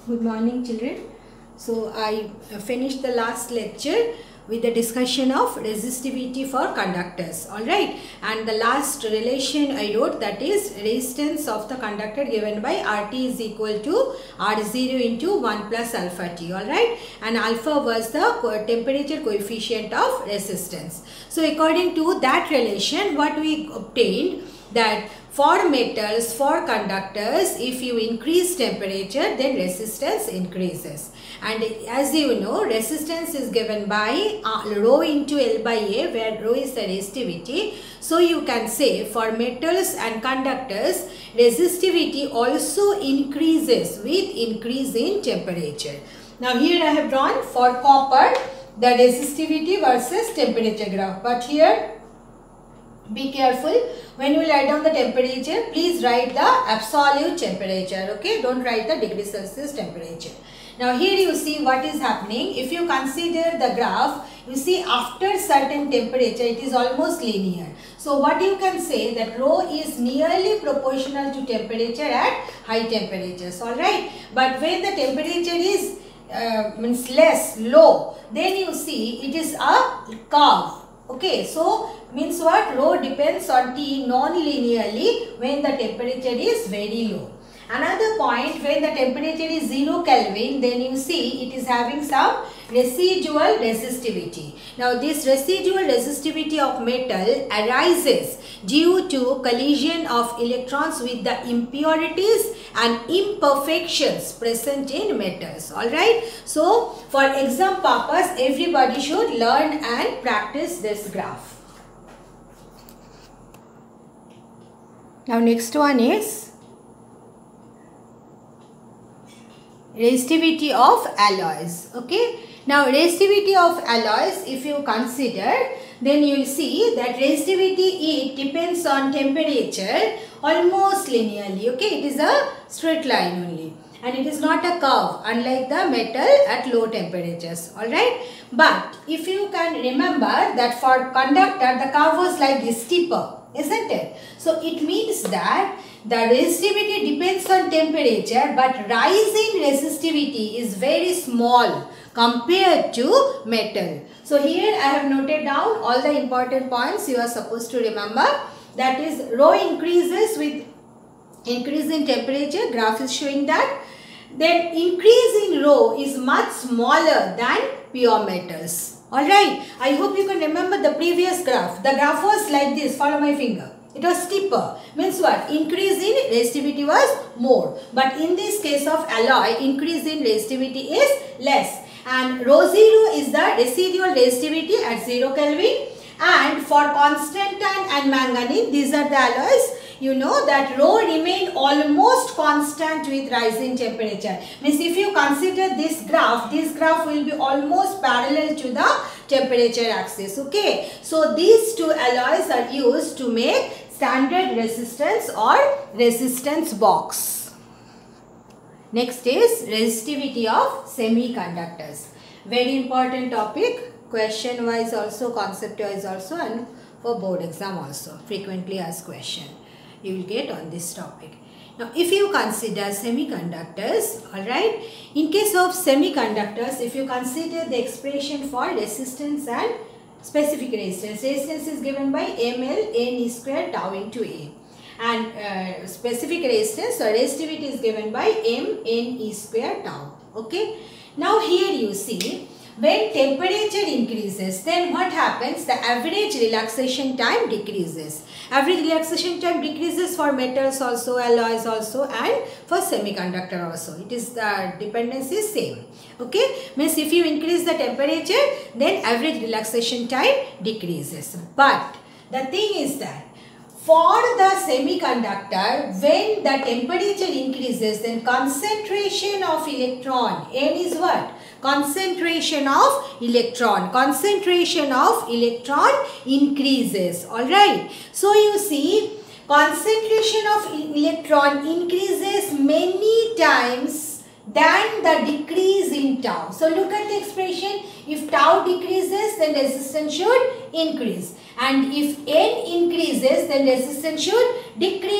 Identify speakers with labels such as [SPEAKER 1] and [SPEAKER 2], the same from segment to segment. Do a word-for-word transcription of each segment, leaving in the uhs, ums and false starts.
[SPEAKER 1] Good morning, children. So I finished the last lecture with the discussion of resistivity for conductors, alright, and the last relation I wrote, that is resistance of the conductor given by R T is equal to R zero into one plus alpha T, alright, and alpha was the temperature coefficient of resistance. So according to that relation, what we obtained, that for metals, for conductors, if you increase temperature, then resistance increases. And as you know, resistance is given by uh, rho into L by A, where rho is the resistivity. So you can say for metals and conductors, resistivity also increases with increase in temperature. Now here I have drawn for copper the resistivity versus temperature graph. But here, be careful, when you write down the temperature, please write the absolute temperature, okay? Don't write the degree Celsius temperature. Now here you see what is happening. If you consider the graph, you see after certain temperature, it is almost linear. So what you can say, that rho is nearly proportional to temperature at high temperatures, alright? But when the temperature is uh, means less, low, then you see it is a curve. Okay, so means what? Rho depends on T non-linearly when the temperature is very low. Another point, when the temperature is zero Kelvin, then you see it is having some residual resistivity. Now this residual resistivity of metal arises due to collision of electrons with the impurities and imperfections present in metals. Alright. So for exam purpose, everybody should learn and practice this graph. Now next one is resistivity of alloys. Okay. Now resistivity of alloys, if you consider, then you will see that resistivity, it depends on temperature almost linearly. Okay. It is a straight line only, and it is not a curve, unlike the metal at low temperatures. Alright. But if you can remember that for conductor, the curve was like this, steeper, isn't it? So it means that the resistivity depends on temperature, but rise in resistivity is very small compared to metal. So here I have noted down all the important points you are supposed to remember. That is, rho increases with increase in temperature, graph is showing that. Then increase in rho is much smaller than pure metals. Alright, I hope you can remember the previous graph. The graph was like this, follow my finger. It was steeper. Means what? Increase in resistivity was more. But in this case of alloy, increase in resistivity is less. And rho zero is the residual resistivity at zero Kelvin. And for constantine and manganese, these are the alloys. You know that rho remain almost constant with rising temperature. Means if you consider this graph, this graph will be almost parallel to the temperature axis. Okay. So these two alloys are used to make standard resistance or resistance box. Next is resistivity of semiconductors. Very important topic. Question wise also, concept wise also, and for board exam also. Frequently asked question you will get on this topic. Now if you consider semiconductors, alright, in case of semiconductors, if you consider the expression for resistance and specific resistance, resistance is given by ml n e square tau into A, and uh, specific resistance or resistivity is given by m n e square tau. Okay. Now here you see, when temperature increases, then what happens? The average relaxation time decreases. Average relaxation time decreases for metals also, alloys also, and for semiconductor also. It is the dependency is same. Okay. Means if you increase the temperature, then average relaxation time decreases. But the thing is that for the semiconductor, when the temperature increases, then concentration of electron, N is what? Concentration of electron. Concentration of electron increases. Alright. So you see, concentration of electron increases many times than the decrease in tau. So look at the expression. If tau decreases, then resistance should increase. And if N increases, then resistance should decrease.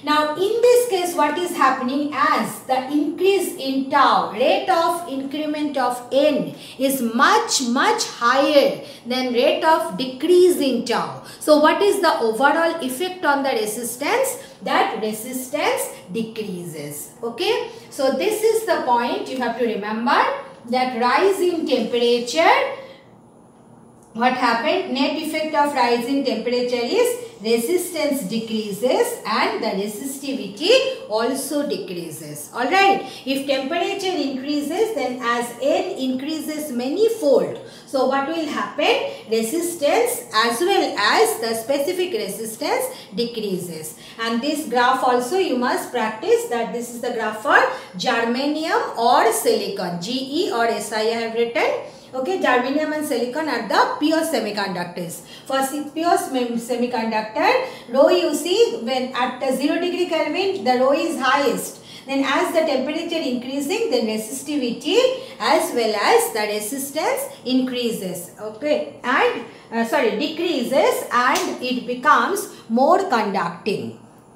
[SPEAKER 1] Now in this case, what is happening, as the increase in tau, rate of increment of n is much much higher than rate of decrease in tau. So what is the overall effect on the resistance? That resistance decreases. Okay. So this is the point you have to remember, that rise in temperature, what happened? Net effect of rise in temperature is resistance decreases and the resistivity also decreases. Alright. If temperature increases, then as N increases many fold, so what will happen? Resistance as well as the specific resistance decreases. And this graph also you must practice, that this is the graph for germanium or silicon. G E or S I I have written. Okay, germanium and silicon are the pure semiconductors. For pure semiconductor, rho you see, when at the zero degree Kelvin, the rho is highest. Then as the temperature increasing, then resistivity as well as the resistance increases. Okay, and uh, sorry, decreases, and it becomes more conducting.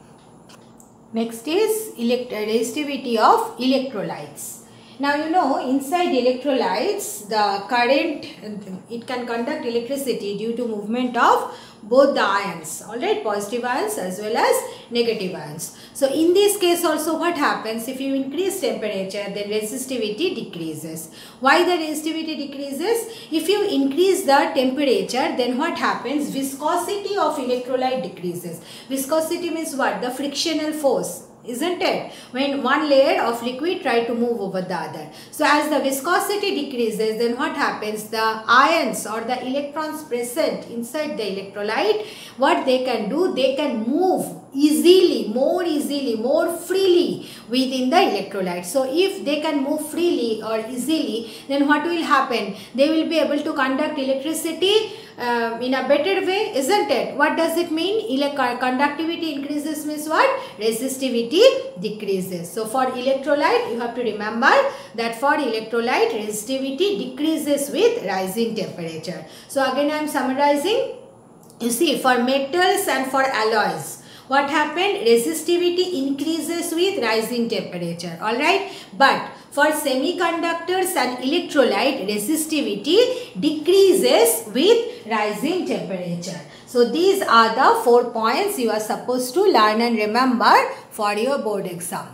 [SPEAKER 1] Next is elect resistivity of electrolytes. Now you know, inside electrolytes, the current, it can conduct electricity due to movement of both the ions, alright, positive ions as well as negative ions. So in this case also, what happens? If you increase temperature, then resistivity decreases. Why the resistivity decreases? If you increase the temperature, then what happens? Viscosity of electrolyte decreases. Viscosity means what? The frictional force. Isn't it? When one layer of liquid try to move over the other. So as the viscosity decreases, then what happens? The ions or the electrons present inside the electrolyte, what they can do? They can move easily, more easily, more freely within the electrolyte. So if they can move freely or easily, then what will happen? They will be able to conduct electricity Uh, in a better way, isn't it? What does it mean? Elec conductivity increases means what? Resistivity decreases. So for electrolyte, you have to remember that for electrolyte, resistivity decreases with rising temperature. So again I am summarizing. You see, for metals and for alloys, what happened? Resistivity increases with rising temperature. Alright. But for semiconductors and electrolyte, resistivity decreases with rising temperature. So these are the four points you are supposed to learn and remember for your board exam.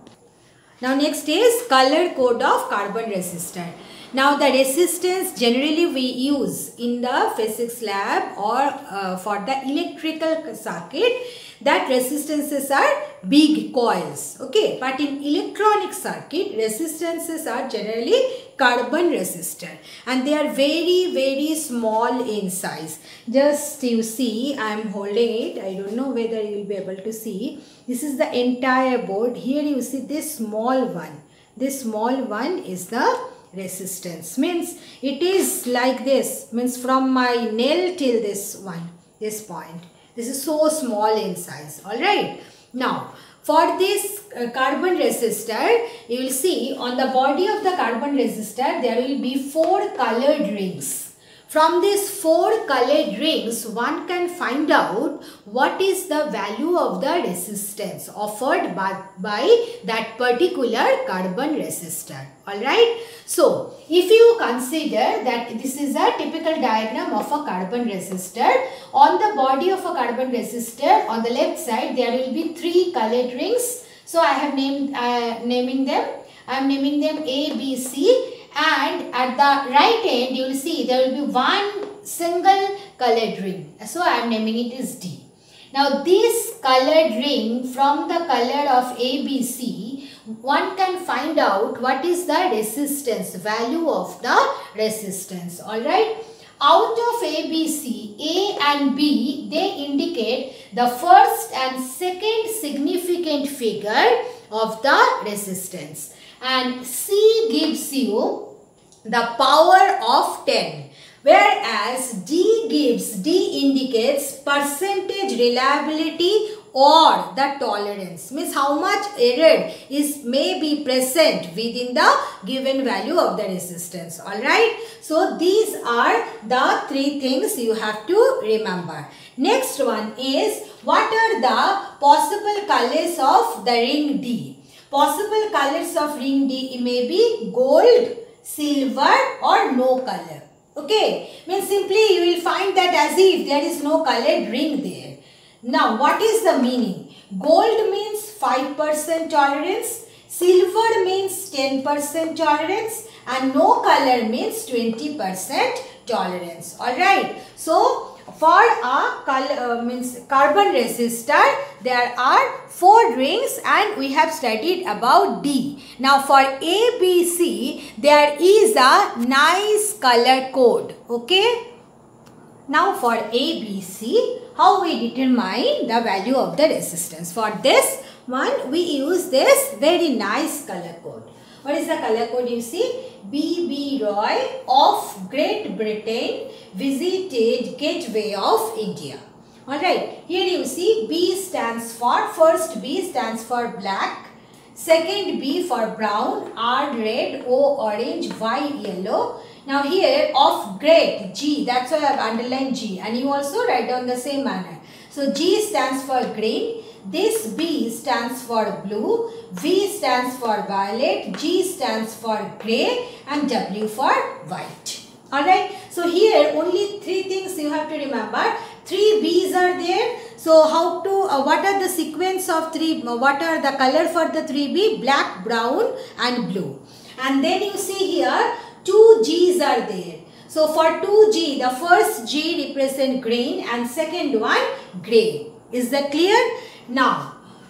[SPEAKER 1] Now next is color code of carbon resistor. Now the resistance generally we use in the physics lab or uh, for the electrical circuit, that resistances are big coils. Okay, but in electronic circuit, resistances are generally carbon resistor, and they are very very small in size. Just you see, I am holding it. I don't know whether you will be able to see. This is the entire board. Here you see this small one. This small one is the resistance. Means it is like this. Means from my nail till this one, this point. This is so small in size. Alright. Now, for this uh, carbon resistor, you will see on the body of the carbon resistor, there will be four colored rings. From these four colored rings, one can find out what is the value of the resistance offered by, by that particular carbon resistor. Alright. So, if you consider that this is a typical diagram of a carbon resistor, on the body of a carbon resistor, on the left side, there will be three colored rings. So, I have named uh, naming them. I am naming them A, B, C. And at the right end, you will see there will be one single colored ring. So I am naming it as D. Now this colored ring, from the color of A, B, C, one can find out what is the resistance, value of the resistance. Alright. Out of A, B, C, A and B, they indicate the first and second significant figure of the resistance. And C gives you the power of ten, whereas D gives, D indicates percentage reliability or the tolerance, means how much error is may be present within the given value of the resistance. Alright. So these are the three things you have to remember. Next one is, what are the possible colors of the ring D? Possible colors of ring D may be gold, silver or no color. Okay, means simply you will find that as if there is no colored ring there. Now what is the meaning? Gold means five percent tolerance, silver means ten percent tolerance and no color means twenty percent tolerance. Alright. So for a color, uh, means carbon resistor, there are four rings and we have studied about D. Now for A B C, there is a nice color code. Okay. Now for A B C, how we determine the value of the resistance? For this one, we use this very nice color code. What is the color code you see? B B Roy of Great Britain visited Gateway of India. Alright, here you see B stands for, first B stands for black, second B for brown, R red, O orange, Y yellow. Now here of great, G, that's why I have underlined G, and you also write down the same manner. So G stands for green, this B stands for blue, V stands for violet, G stands for grey and W for white. Alright, so here only three things you have to remember. Three B's are there. So how to, uh, what are the sequence of three, uh, what are the color for the three B? Black, brown and blue. And then you see here two G's are there. So for two G, the first G represent green and second one grey. Is that clear? Now,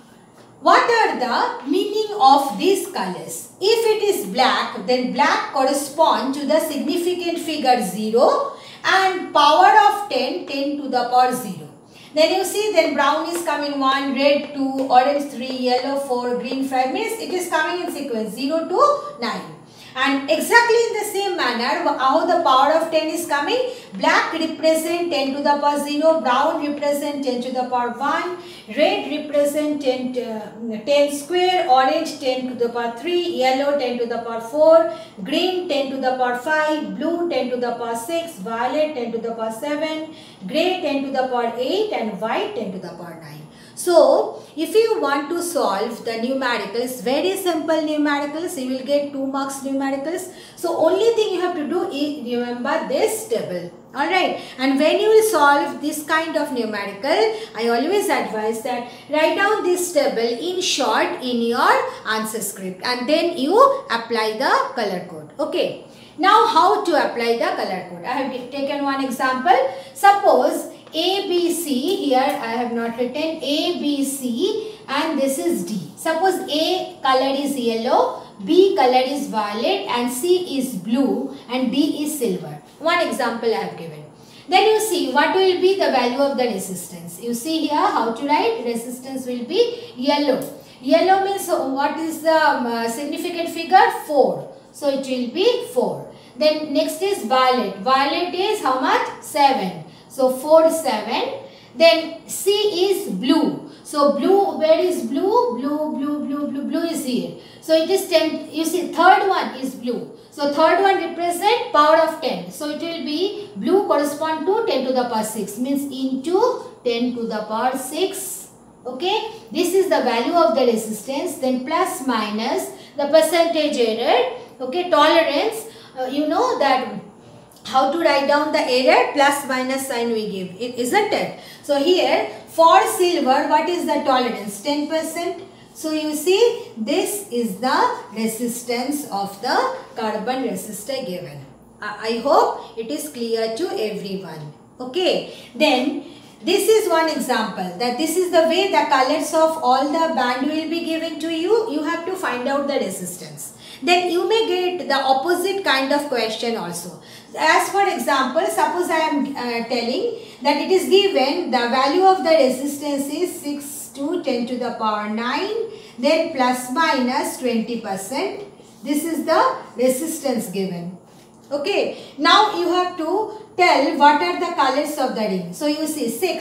[SPEAKER 1] what are the meaning of these colors? If it is black, then black correspond to the significant figure zero and power of ten, ten to the power zero. Then you see, then brown is coming one, red two, orange three, yellow four, green five, means it is coming in sequence zero to nine. And exactly in the same manner, how the power of ten is coming, black represent ten to the power zero, brown represent ten to the power one, red represent ten, uh, ten square, orange ten to the power three, yellow ten to the power four, green ten to the power five, blue ten to the power six, violet ten to the power seven, grey ten to the power eight and white ten to the power nine. So, if you want to solve the numericals, very simple numericals, you will get two marks numericals. So, only thing you have to do is remember this table. Alright. And when you will solve this kind of numerical, I always advise that write down this table in short in your answer script and then you apply the color code. Okay. Now, how to apply the color code? I have taken one example. Suppose A, B, C, here I have not written A, B, C and this is D. Suppose A color is yellow, B color is violet and C is blue and D is silver. One example I have given. Then you see what will be the value of the resistance. You see here how to write, resistance will be yellow. Yellow means what is the um, significant figure? four. So it will be four. Then next is violet. Violet is how much? seven. So four, seven. Then C is blue. So blue, where is blue? Blue, blue, blue, blue, blue is here. So it is ten. You see third one is blue. So third one represent power of ten. So it will be blue correspond to ten to the power six. Means into ten to the power six. Okay. This is the value of the resistance. Then plus minus the percentage error. Okay. Tolerance. Uh, you know that how to write down the error, plus minus sign we give, it isn't it? So here for silver, what is the tolerance? ten percent. So you see this is the resistance of the carbon resistor given. I, I hope it is clear to everyone. Okay. Then this is one example that this is the way the colors of all the band will be given to you. You have to find out the resistance. Then you may get the opposite kind of question also. As for example, suppose I am uh, telling that it is given the value of the resistance is six to ten to the power nine, then plus minus twenty percent. This is the resistance given. Okay. Now you have to tell what are the colors of the ring. So you see six.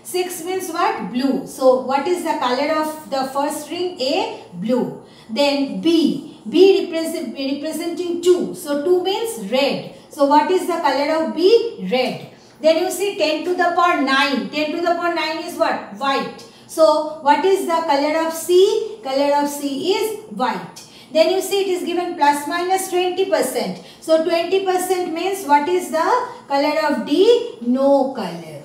[SPEAKER 1] six means what? Blue. So what is the color of the first ring? A, blue. Then B, B represent, representing two. So two means red. So what is the color of B? Red. Then you see ten to the power nine. ten to the power nine is what? White. So what is the color of C? Color of C is white. Then you see it is given plus minus twenty percent. So twenty percent means what is the color of D? No color.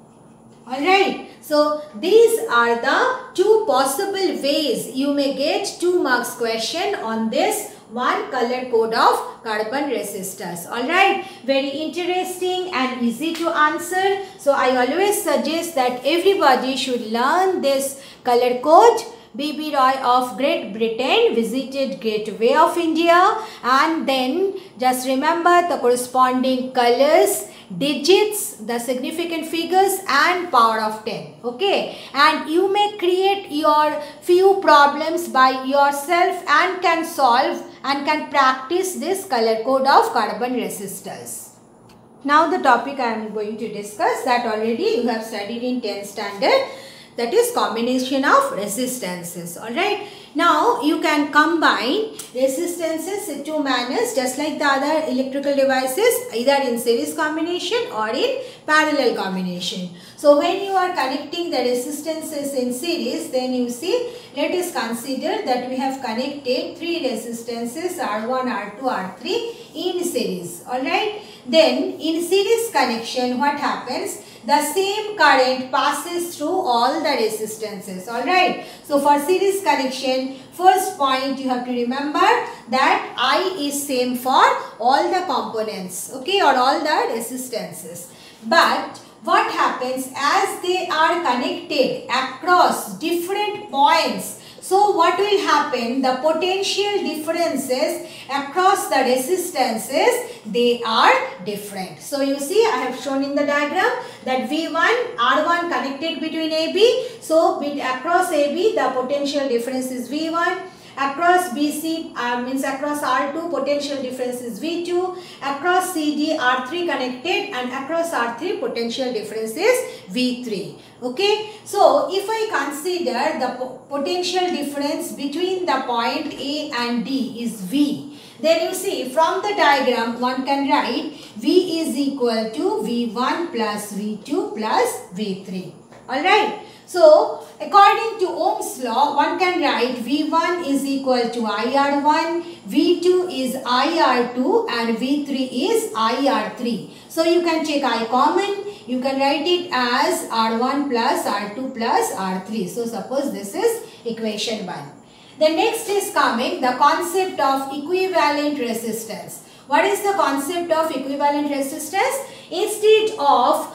[SPEAKER 1] Alright. So these are the two possible ways you may get two marks question on this one color code of carbon resistors. Alright. Very interesting and easy to answer. So I always suggest that everybody should learn this color code. B B Roy of Great Britain visited Gateway of India, and then just remember the corresponding colors, digits, the significant figures and power of ten. Okay, and you may create your few problems by yourself and can solve and can practice this color code of carbon resistors. Now the topic I am going to discuss that already you have studied in tenth standard. That is combination of resistances. Alright. Now you can combine resistances in two manners just like the other electrical devices, either in series combination or in parallel combination. So when you are connecting the resistances in series, then you see, let us consider that we have connected three resistances R one, R two, R three in series. Alright. Then in series connection, what happens? The same current passes through all the resistances. Alright. So for series connection, first point you have to remember that I is same for all the components. Okay, or all the resistances. But what happens as they are connected across different points? So what will happen? The potential differences across the resistances, they are different. So you see, I have shown in the diagram that V one, R one connected between A B. So across A B, the potential difference is V one. Across B C uh, means across R two, potential difference is V two. Across C D, R three connected, and across R three, potential difference is V three. Okay. So if I consider the po potential difference between the point A and D is V, then you see from the diagram one can write V is equal to V one plus V two plus V three. Alright. So according to Ohm's law, one can write V one is equal to I R one, V two is I R two and V three is I R three. So you can take I common, you can write it as R one plus R two plus R three. So suppose this is equation one. The next is coming the concept of equivalent resistance. What is the concept of equivalent resistance? Instead of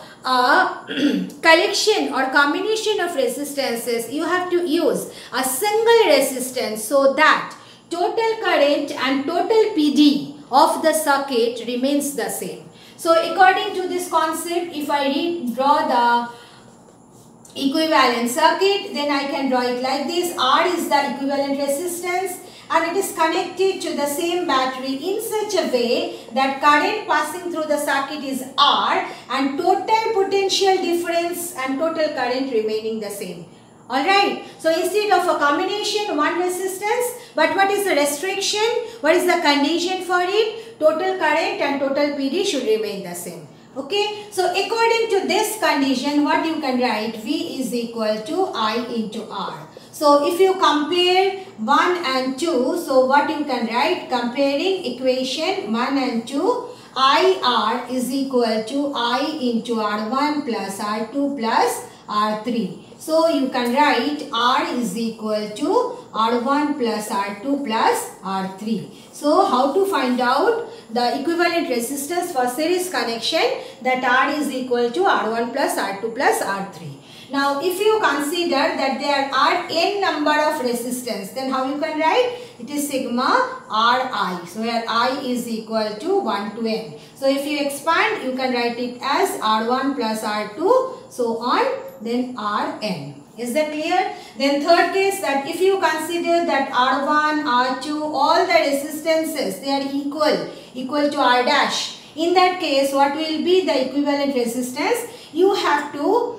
[SPEAKER 1] a collection or combination of resistances, you have to use a single resistance so that total current and total P D of the circuit remains the same. So according to this concept, if I draw the equivalent circuit, then I can draw it like this. R is the equivalent resistance and it is connected to the same battery in such a way that current passing through the circuit is R and total potential difference and total current remaining the same. Alright. So instead of a combination, one resistance, but what is the restriction? What is the condition for it? Total current and total P D should remain the same. Okay. So according to this condition, what you can write? V is equal to I into R. So if you compare one and two, so what you can write? Comparing equation one and two, I R is equal to I into R one plus R two plus R three. So you can write R is equal to R one plus R two plus R three. So how to find out the equivalent resistance for series connection? That R is equal to R one plus R two plus R three. Now if you consider that there are n number of resistance, then how you can write? It is sigma Ri. So here I is equal to one to n. So if you expand, you can write it as R one plus R two, so on, then Rn. Is that clear? Then third case, that if you consider that R one, R two, all the resistances, they are equal, equal to R dash. In that case, what will be the equivalent resistance? You have to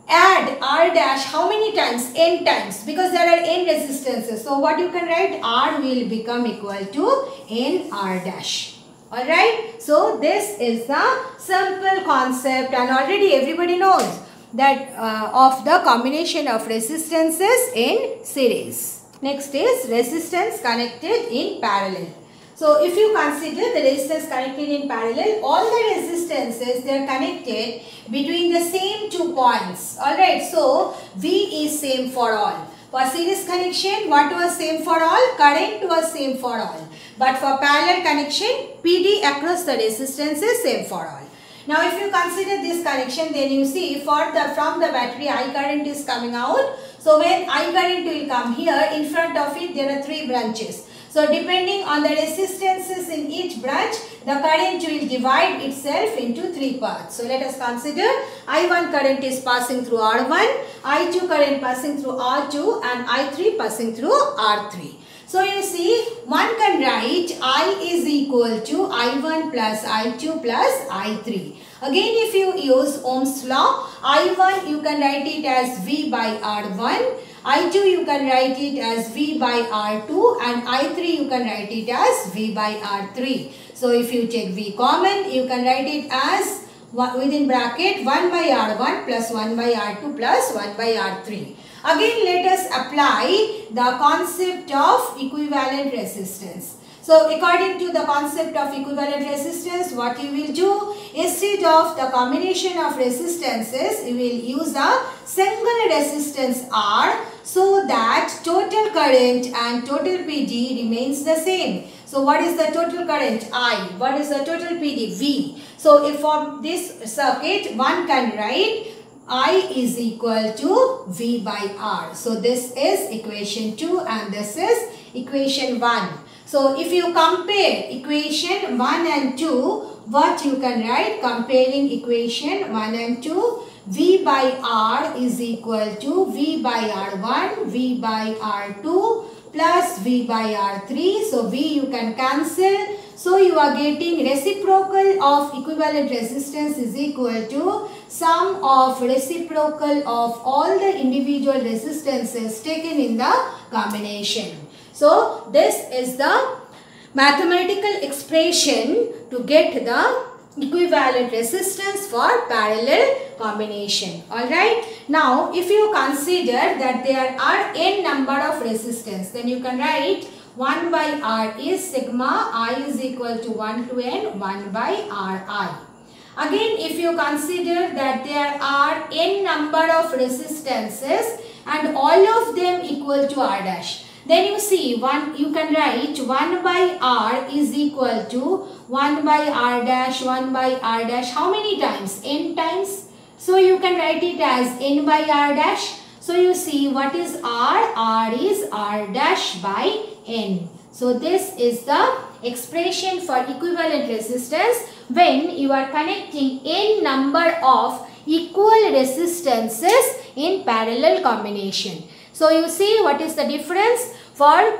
[SPEAKER 1] add R dash how many times? N times, because there are N resistances. So what you can write? R will become equal to N R dash. Alright. So this is the simple concept, and already everybody knows that uh, of the combination of resistances in series. Next is resistance connected in parallel. So if you consider the resistance connected in parallel, all the resistances, they are connected between the same two points. Alright, so V is same for all. For series connection, what was same for all? Current was same for all. But for parallel connection, P D across the resistance is same for all. Now if you consider this connection, then you see for the from the battery I current is coming out. So when I current will come here, in front of it there are three branches. So depending on the resistances in each branch, the current will divide itself into three parts. So let us consider I one current is passing through R one, I two current passing through R two, and I three passing through R three. So you see, one can write I is equal to I one plus I two plus I three. Again, if you use Ohm's law, I one you can write it as V by R one, I two you can write it as V by R two, and I three you can write it as V by R three. So if you take V common, you can write it as within bracket one by R one plus one by R two plus one by R three. Again, let us apply the concept of equivalent resistance. So according to the concept of equivalent resistance, what you will do, instead of the combination of resistances, you will use a single resistance R, so that total current and total P D remains the same. So what is the total current? I. What is the total P D? V. So if for this circuit, one can write I is equal to V by R. So this is equation two and this is equation one. So if you compare equation one and two, what you can write? Comparing equation one and two, V by R is equal to V by R one, V by R two plus V by R three. So V you can cancel. So you are getting reciprocal of equivalent resistance is equal to sum of reciprocal of all the individual resistances taken in the combination. So this is the mathematical expression to get the equivalent resistance for parallel combination. Alright. Now if you consider that there are n number of resistance, then you can write one by R is sigma I is equal to one to n one by Ri. Again, if you consider that there are n number of resistances and all of them equal to R dash, then you see one you can write one by R is equal to one by R dash, one by R dash. How many times? N times. So you can write it as n by R dash. So you see what is R? R is R dash by N. So this is the expression for equivalent resistance when you are connecting n number of equal resistances in parallel combination. So you see what is the difference for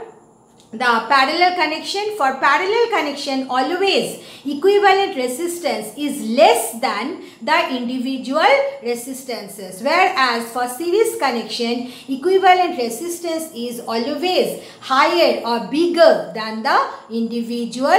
[SPEAKER 1] the parallel connection. For parallel connection, always equivalent resistance is less than the individual resistances, whereas for series connection, equivalent resistance is always higher or bigger than the individual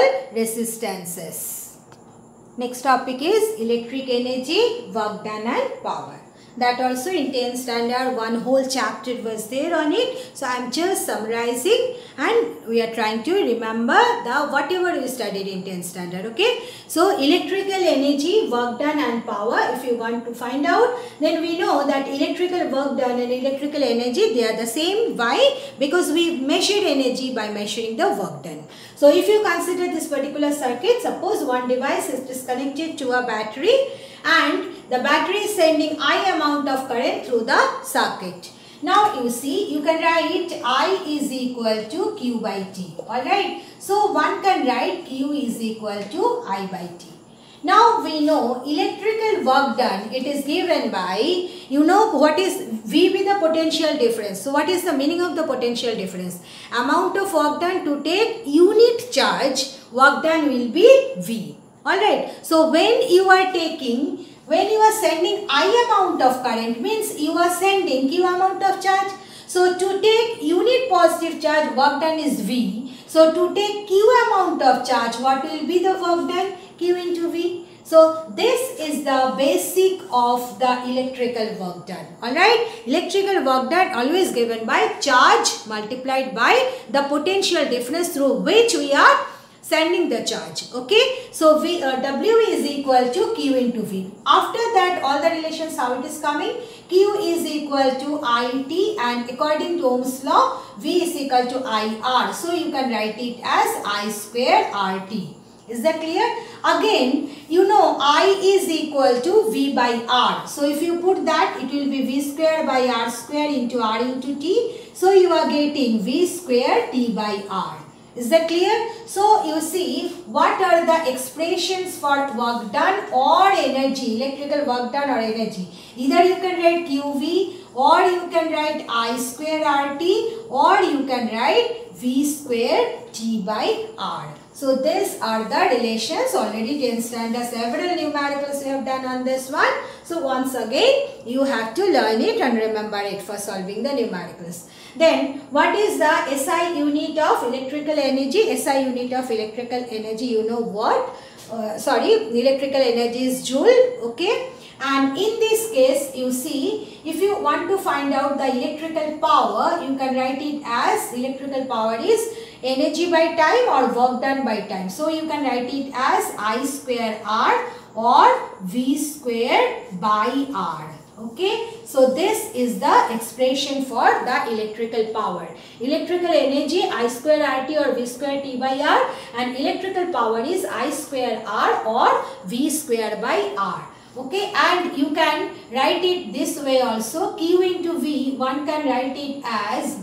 [SPEAKER 1] resistances. Next topic is electric energy, work done and power. That also in tenth standard, one whole chapter was there on it. So I am just summarizing and we are trying to remember the whatever we studied in tenth standard. Okay. So electrical energy, work done and power, if you want to find out, then we know that electrical work done and electrical energy, they are the same. Why? Because we measured energy by measuring the work done. So if you consider this particular circuit, suppose one device is disconnected to a battery and the battery is sending I amount of current through the circuit. Now you see, you can write I is equal to Q by T. Alright. So one can write Q is equal to I by T. Now we know electrical work done, it is given by, you know what is V be the potential difference. So what is the meaning of the potential difference? Amount of work done to take unit charge, work done will be V. Alright. So when you are taking When you are sending I amount of current, means you are sending Q amount of charge. So to take unit positive charge, work done is V. So to take Q amount of charge, what will be the work done? Q into V. So this is the basic of the electrical work done. Alright, electrical work done always given by charge multiplied by the potential difference through which we are sending the charge. Okay, so V, uh, W is equal to Q into V. After that, all the relations, how it is coming? Q is equal to I T, and according to Ohm's law, V is equal to I R. So you can write it as I square R T. Is that clear? Again, you know I is equal to V by R. So if you put that, it will be V square by R square into R into T. So you are getting V square T by R. Is that clear? So you see, what are the expressions for work done or energy, electrical work done or energy? Either you can write Q V, or you can write I square R T, or you can write V square T by R. So these are the relations. Already tenth standard several numericals we have done on this one. So once again you have to learn it and remember it for solving the numericals. Then what is the S I unit of electrical energy? S I unit of electrical energy, you know what? Uh, sorry, electrical energy is joule. Okay. And in this case, you see, if you want to find out the electrical power, you can write it as electrical power is energy by time or work done by time. So you can write it as I square R or V square by R. Okay, so this is the expression for the electrical power. Electrical energy I square R T or V square T by R, and electrical power is I square R or V square by R. Okay, and you can write it this way also. Q into V, one can write it as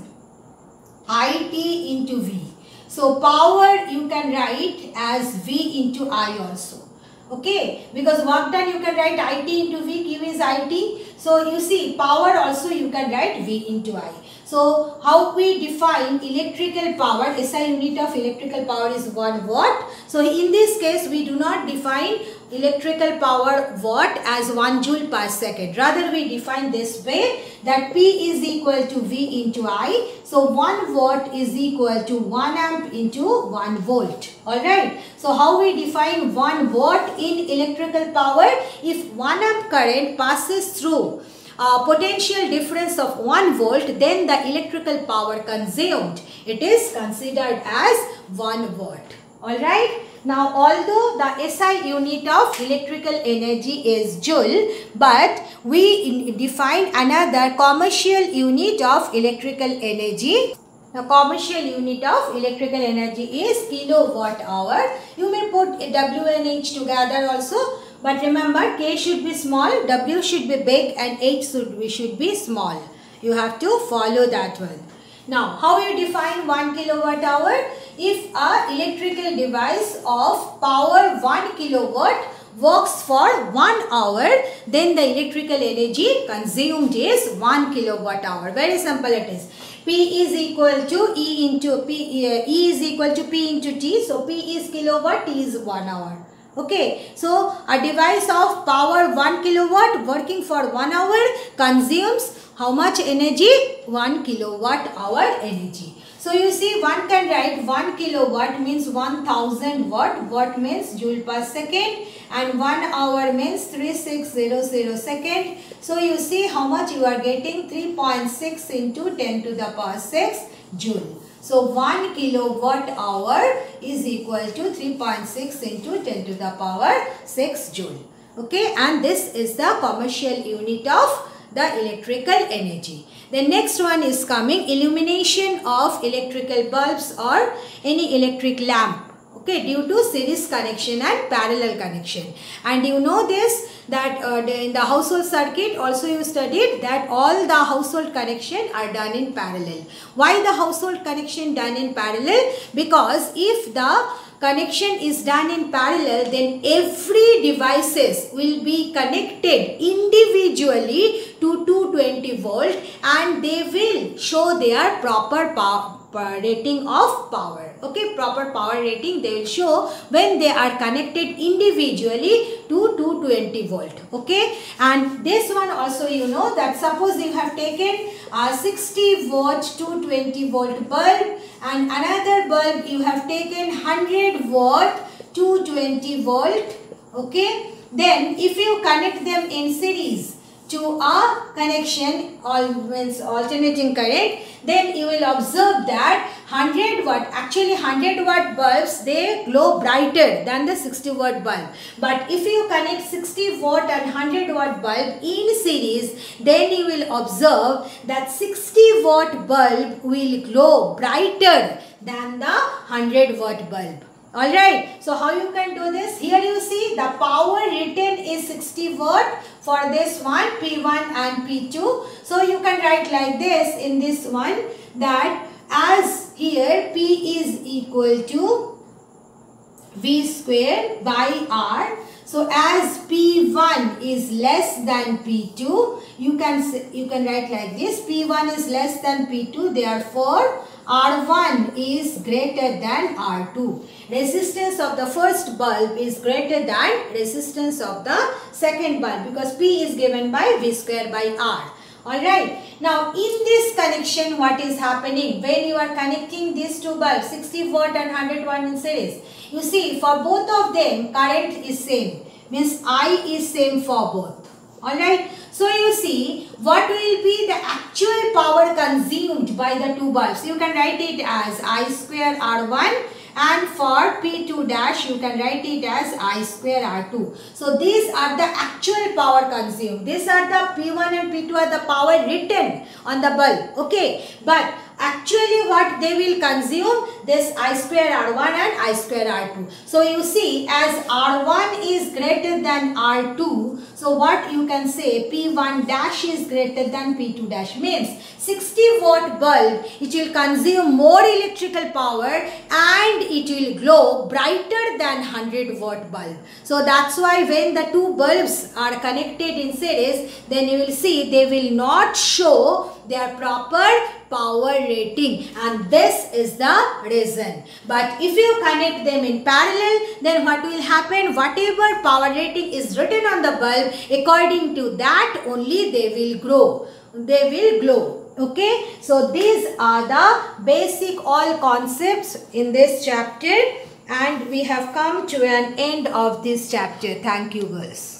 [SPEAKER 1] I T into V. So power you can write as V into I also. Okay, because work done you can write I T into V, Q is I T. So you see, power also you can write V into I. So how we define electrical power? S I unit of electrical power is one watt. So in this case we do not define electrical power watt as one joule per second. Rather we define this way, that P is equal to V into I. So one watt is equal to one amp into one volt. Alright. So how we define one watt in electrical power? If one amp current passes through Uh, potential difference of one volt, then the electrical power consumed, it is considered as one watt. Alright. Now although the S I unit of electrical energy is joule, but we in, define another commercial unit of electrical energy. The commercial unit of electrical energy is kilowatt hour. You may put W and H together also. But remember, K should be small, W should be big, and H should be, should be small. You have to follow that one. Now, how you define one kilowatt hour? If a electrical device of power one kilowatt works for one hour, then the electrical energy consumed is one kilowatt hour. Very simple it is. P is equal to E into P, E is equal to P into T. So, P is kilowatt, T is one hour. Okay, so a device of power one kilowatt working for one hour consumes how much energy? one kilowatt hour energy. So you see, one can write one kilowatt means one thousand watt, watt means joule per second, and one hour means three thousand six hundred second. So you see how much you are getting, three point six into ten to the power six joule. So one kilowatt hour is equal to three point six into ten to the power six joule. Okay, and this is the commercial unit of the electrical energy. The next one is coming, illumination of electrical bulbs or any electric lamp. Okay, due to series connection and parallel connection. And you know this, that uh, in the household circuit also you studied that all the household connection are done in parallel. Why the household connection done in parallel? Because if the connection is done in parallel, then every devices will be connected individually to two hundred twenty volt, and they will show their proper power rating of power. Okay, proper power rating they will show when they are connected individually to two hundred twenty volt. Okay, and this one also you know that suppose you have taken a sixty watt two hundred twenty volt bulb and another bulb you have taken one hundred watt two hundred twenty volt. Okay, then if you connect them in series to a connection, all means alternating current, then you will observe that one hundred watt, actually one hundred watt bulbs, they glow brighter than the sixty watt bulb. But if you connect sixty watt and one hundred watt bulb in series, then you will observe that sixty watt bulb will glow brighter than the one hundred watt bulb. Alright, so how you can do this? Here you see the power written is sixty watt for this one, P one and P two. So you can write like this in this one, that as here P is equal to V square by R. So as P one is less than P two, you can you can write like this, P one is less than P two, therefore R one is greater than R two. Resistance of the first bulb is greater than resistance of the second bulb because P is given by V square by R. Alright. Now in this connection, what is happening when you are connecting these two bulbs, sixty watt and one hundred watt in series? You see, for both of them current is same, means I is same for both. Alright. So you see what will be the actual power consumed by the two bulbs. You can write it as I square R one, and for P two dash you can write it as I square R two. So these are the actual power consumed. These are the P one and P two are the power written on the bulb. Okay. But actually what they will consume, this I square R one and I square R two. So you see, as R one is greater than R two, so what you can say, P one dash is greater than P two dash, means sixty watt bulb, it will consume more electrical power and it will glow brighter than one hundred watt bulb. So that's why when the two bulbs are connected in series, then you will see they will not show their proper power rating, and this is the reason. But if you connect them in parallel, then what will happen? Whatever power rating is written on the bulb, according to that only they will grow. They will glow. Okay. So these are the basic all concepts in this chapter, and we have come to an end of this chapter. Thank you, girls.